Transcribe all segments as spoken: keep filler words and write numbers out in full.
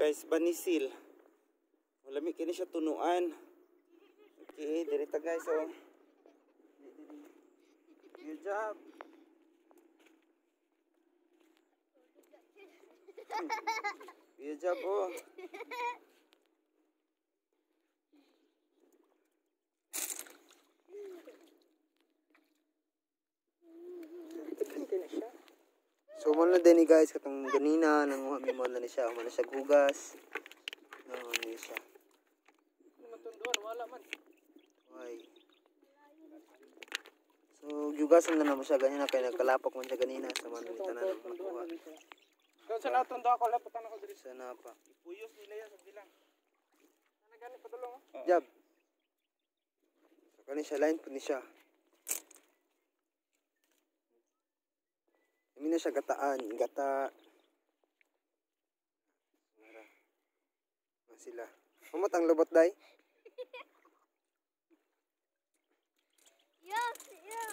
guys, banisil. Malami kini siya tunuan. Okay, direta guys oh. Good job. Good job oh. So mo na din ni guys katong ganina nang mi mo na ni siya, mo na siya gugas. No, ni siya. Matunduan wala man. Why? So gugasan na naman siya ganina kay nagkalapok man siya ganina sa man tanan ng makuha. Daw sa natundo ako laputan ako diri. Sana pa. Ipuyos nila yan sa bilang. Sana gani padulong oh. Jab. So kani siya line pud ni siya. Hindi na siya gataan, gata. Mara. Masila. Kumot ang lubot day. Yes, yes.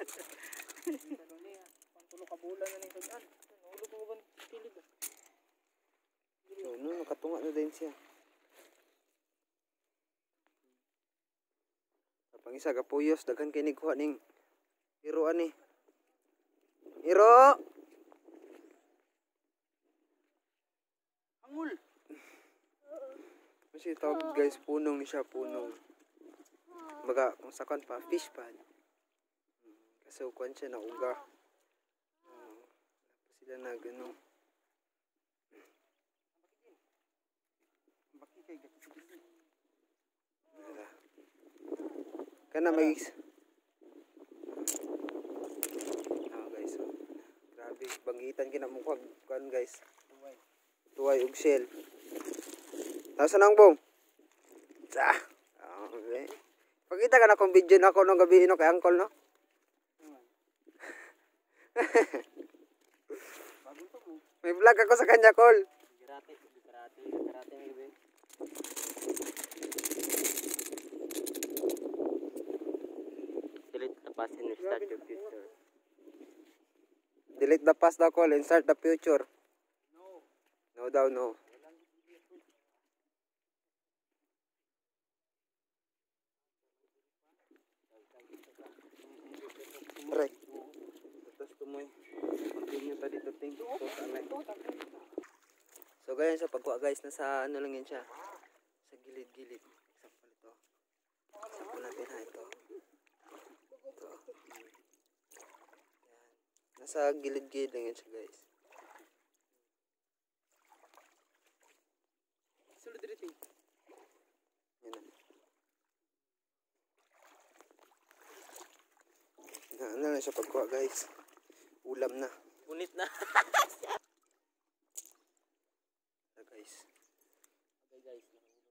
Pangtulo ka bulan na ning tagaan. Ulo ko ban kilid. So, no, nakatunga na din siya. Kapang isa kapuyos, daghan kay nikuha ning hiruan ni. Hiro! Angul. Kasi tawag guys, punong ni siya, punong. Baga, kung sakon pa, fish pan. Kasi ukuan siya na uga. Uh, sila na gano'n. Kana may ah guys oh. Grabe banggitan kina mo kan guys. Tuway. Tuway ug shell. Nasa nang bong? Sa. Okay. Pakita ka na kung video na ako nung gabi no kay uncle no. May vlog ako sa kanya call. Karate, karate, karate may be. Delete the past and start your future. Delete the past daw call and start the future. No. No daw no. Right. Tapos tumoy. Continue pa dito ting. So guys, sa pagkuha guys, nasa ano lang yan siya. Sa gilid-gilid. Example ito. Example natin ha ito. Ito. Yan. Nasa gilid-gilid lang yan siya guys. Sulod diri ting. Yan na. Na, ano lang siya pagkuha guys. Ulam na. Punit na. Na guys. Okay guys.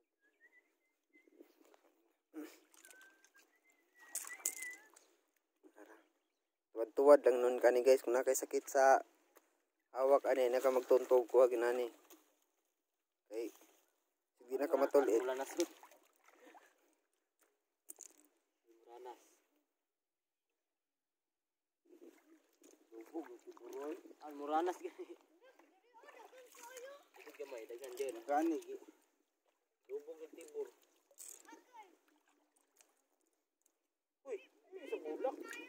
Tuwad-tuwad lang nun kani guys. Kung nakay sakit sa awak ani, naka magtuntog ko ginani. Okay. Sige na ka matulit. Muranas. Muranas. Lubog si Buroy. Al muranas gani. Gamay daghan din. Gani. Lubog ang tibur. Uy, sa bulak.